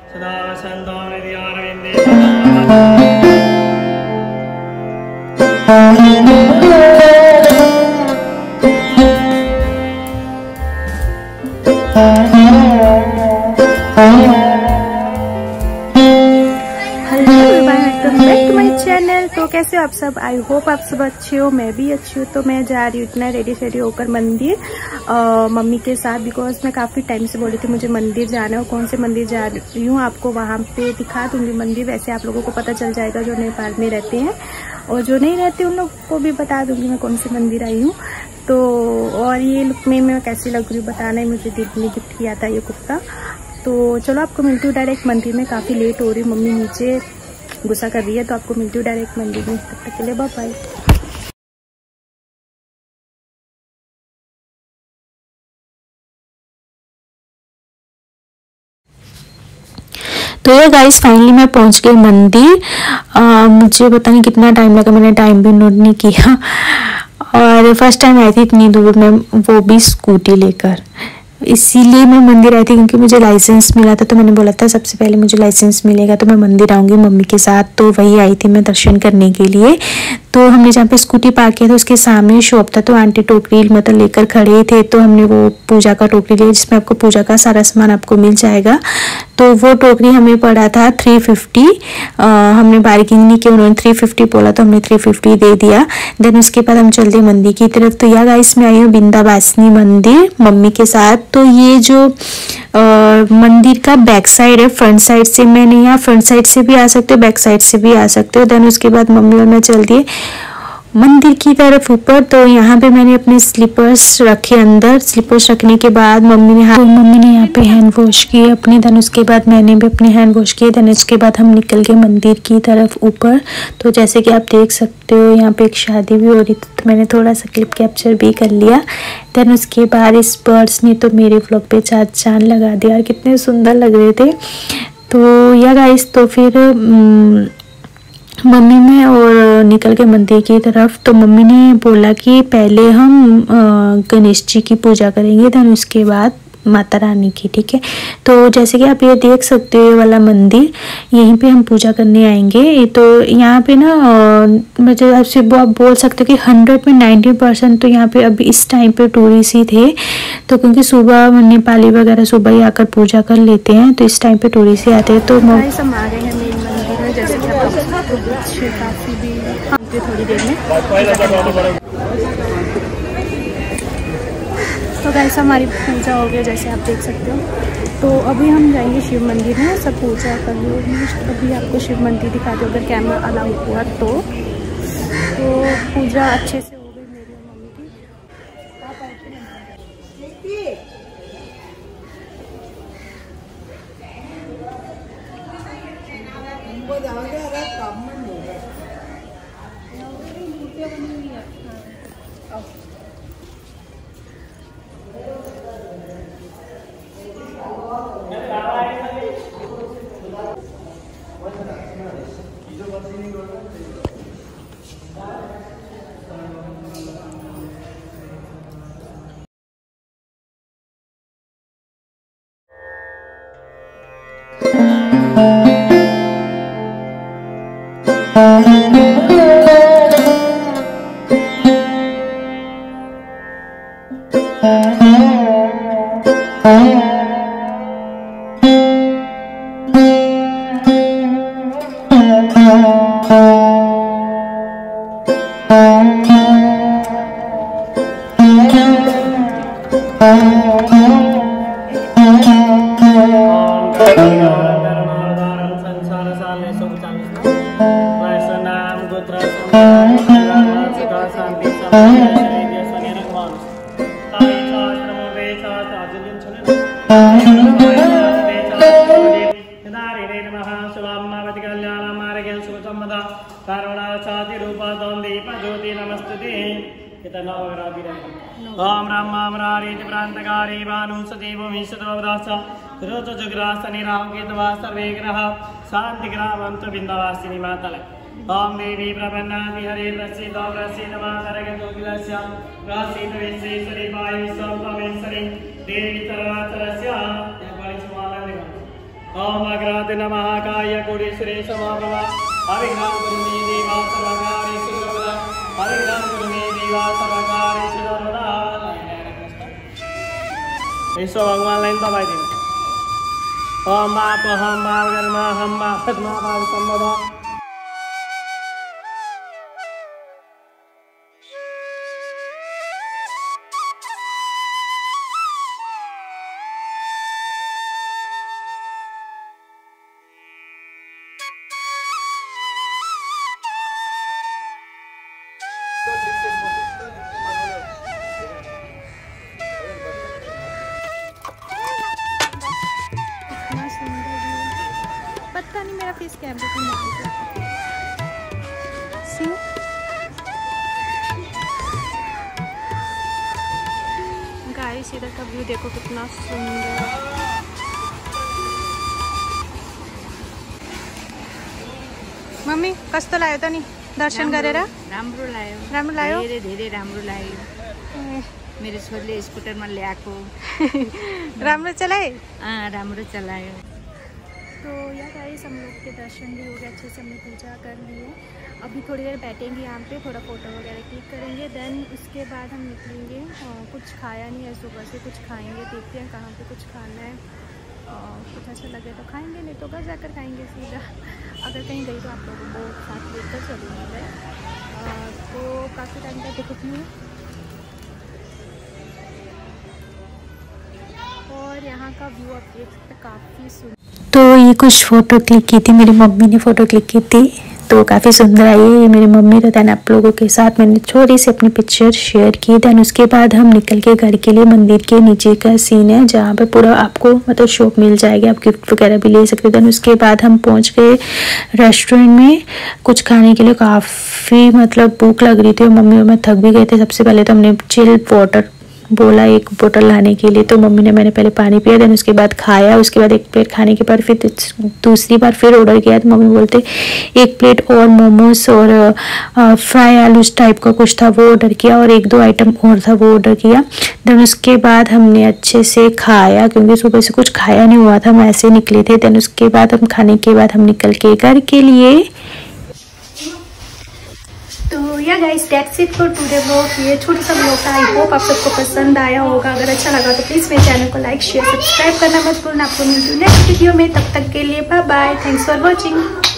सदा वसन्तो हृदयारविन्दे चैनल। तो कैसे हो आप सब? आई होप आप सब अच्छे हो, मैं भी अच्छी हूँ। तो मैं जा रही हूँ इतना रेडी होकर मंदिर मम्मी के साथ, बिकॉज मैं काफ़ी टाइम से बोली थी मुझे मंदिर जाना है। और कौन से मंदिर जा रही हूँ आपको वहाँ पे दिखा दूँगी मंदिर। वैसे आप लोगों को पता चल जाएगा जो नेपाल में रहते हैं, और जो नहीं रहते उन लोग को भी बता दूँगी मैं कौन से मंदिर आई हूँ। तो और ये लुक में मैं कैसी लग रही हूँ बताना है मुझे। दीदी ने गिफ्ट किया था ये कुर्ता। तो चलो आपको मिलती हूँ डायरेक्ट मंदिर में। काफ़ी लेट हो रही, मम्मी नीचे गुस्सा कर रही है, तो आपको मिलती हूँ डायरेक्ट मंदिर में। तब तक के लिए बाय बाय। तो ये गाइस फाइनली मैं पहुंच गई मंदिर। मुझे पता नहीं कितना टाइम लगा, मैंने टाइम भी नोट नहीं किया। और फर्स्ट टाइम आई थी इतनी दूर में, वो भी स्कूटी लेकर। इसीलिए मैं मंदिर आई थी क्योंकि मुझे लाइसेंस मिला था। तो मैंने बोला था सबसे पहले मुझे लाइसेंस मिलेगा तो मैं मंदिर आऊँगी मम्मी के साथ। तो वही आई थी मैं दर्शन करने के लिए। तो हमने जहाँ पे स्कूटी पार्क किया था उसके सामने शॉप था, तो आंटी टोकरी मतलब लेकर खड़े थे। तो हमने वो पूजा का टोकरी लिया जिसमें आपको पूजा का सारा सामान आपको मिल जाएगा। तो वो टोकरी हमें पड़ा था 350। हमने बार्गेनिंग नहीं किया, उन्होंने 350 बोला तो हमने 350 दे दिया। देन उसके बाद हम चल दिए मंदिर की तरफ। तो या गाइस मैं आई हूँ विंध्यवासिनी मंदिर मम्मी के साथ। तो ये जो मंदिर का बैक साइड है, फ्रंट साइड से मैं नहीं, यहाँ फ्रंट साइड से भी आ सकते हो, बैक साइड से भी आ सकते हो। देन उसके बाद मम्मी और मैं चल दिए मंदिर की तरफ ऊपर। तो यहाँ पे मैंने अपने स्लीपर्स रखे अंदर। स्लीपर्स रखने के बाद मम्मी ने यहाँ पे हैंड वॉश किए अपने। देन उसके बाद मैंने भी अपने हैंड वॉश किए। देन उसके बाद हम निकल गए मंदिर की तरफ ऊपर। तो जैसे कि आप देख सकते हो यहाँ पे एक शादी भी हो रही थी, तो मैंने थोड़ा सा क्लिप कैप्चर भी कर लिया। देन उसके बाद इस बर्ड्स ने तो मेरे व्लॉग पे चांद लगा दिया और कितने सुंदर लग रहे थे। तो या गाइस तो फिर मम्मी में और निकल के मंदिर की तरफ। तो मम्मी ने बोला कि पहले हम गणेश जी की पूजा करेंगे, देन उसके बाद माता रानी की, ठीक है। तो जैसे कि आप ये देख सकते हो ये वाला मंदिर, यहीं पे हम पूजा करने आएंगे। तो यहाँ पे ना मतलब आपसे आप बोल सकते हो कि 100 में 90% तो यहाँ पे अभी इस टाइम पे टूरिस्ट ही थे। तो क्योंकि सुबह नेपाली वगैरह सुबह ही आकर पूजा कर लेते हैं, तो इस टाइम पे टूरिस्ट ही आते हैं। तो जैसे कि काफ़ी भी थोड़ी देर में। तो गाइस हमारी पूजा हो गई जैसे आप देख सकते हो। तो अभी हम जाएंगे शिव मंदिर में, सब पूजा कर लो। अभी आपको शिव मंदिर दिखा दो अगर कैमरा अलाउ हुआ तो पूजा अच्छे से हो गई मेरी और मम्मी की। ओम रामामरारी प्रांतकारी भानुसदेव विशदवदास रोज जग्रासनि राहुकेतवा सर्वे ग्रह शांति ग्रहवन्तु विंध्यवासिनी मातले। ओम देवी प्रपन्नाति हरे प्रसीद प्रसीद मातरगे जोगिलस्य प्रसीद विश्वेश्वरी वायु स्वरूपमेश्वरी देवी सर्वाचरस्य ओम अग्राते नमः काय कोडीश्वरे समाभवा हरिनाम गुरुमे देवा सर्वकारेषु सर्वदा हरिनाम गुरुमे देवा सर्वकारेषु सर्वदा ऐसो भगवान लाइन दबाई दिन ओम बाप हम बाप कर्मा हम बाप पद्मा बाप संबदा पता नहीं मेरा फेस कैमरे पे नहीं गाइस इधर का व्यू देखो कितना सुंदर। मम्मी कस्तो लाग्यो त नि दर्शन गरेर? राम्रो लाग्यो धेरै राम्रो लाग्यो। मेरो छोरीले स्कुटरमा ल्याएको राम्रो चलाए? राम्रो चलायो। तो यार गाइस हम लोग के दर्शन भी हो गए, अच्छे से हमने पूजा कर ली है। अभी थोड़ी देर बैठेंगे यहाँ पे, थोड़ा फ़ोटो वगैरह क्लिक करेंगे, देन उसके बाद हम निकलेंगे। कुछ खाया नहीं है सुबह से, कुछ खाएंगे, देखते हैं कहाँ पे कुछ खाना है। कुछ अच्छा लगे तो खाएंगे, नहीं तो घर जाकर खाएंगे सीधा। अगर कहीं गई तो आप लोगों को साथ लेकर चलूँगा। तो काफ़ी टाइम तक दिखती हूँ और यहाँ का व्यू आप देख सकते काफ़ी सुंदर। तो ये कुछ फ़ोटो क्लिक की थी, मेरी मम्मी ने फ़ोटो क्लिक की थी, तो काफ़ी सुंदर आई है ये मेरी मम्मी। तो दैन आप लोगों के साथ मैंने थोड़ी सी अपनी पिक्चर शेयर की। दैन उसके बाद हम निकल के घर के लिए, मंदिर के नीचे का सीन है जहाँ पे पूरा आपको मतलब शॉप मिल जाएगी, आप गिफ्ट वगैरह भी ले सकते हो। दैन उसके बाद हम पहुँच गए रेस्टोरेंट में कुछ खाने के लिए। काफ़ी मतलब भूख लग रही थी और मम्मी और मैं थक भी गए थे। सबसे पहले तो हमने चिल वाटर बोला एक बोतल लाने के लिए, तो मम्मी ने मैंने पहले पानी पिया, देन उसके बाद खाया। उसके बाद एक प्लेट खाने के बाद फिर दूसरी बार फिर ऑर्डर किया, तो मम्मी बोलते एक प्लेट और मोमोज और फ्राई आलू टाइप का कुछ था वो ऑर्डर किया, और एक दो आइटम और था वो ऑर्डर किया। देन उसके बाद हमने अच्छे से खाया, क्योंकि सुबह से कुछ खाया नहीं हुआ था, हम ऐसे निकले थे। देन उसके बाद हम खाने के बाद हम निकल के घर के लिए। तो या guys that's it for today vlog. ये छोटा सा व्लॉग था, आई होप आप सबको पसंद आया होगा। अगर अच्छा लगा तो प्लीज़ मेरे चैनल को लाइक शेयर सब्सक्राइब करना मत भूलना। आपको मिलती हूँ नेक्स्ट वीडियो में, तब तक के लिए bye bye, thanks for watching.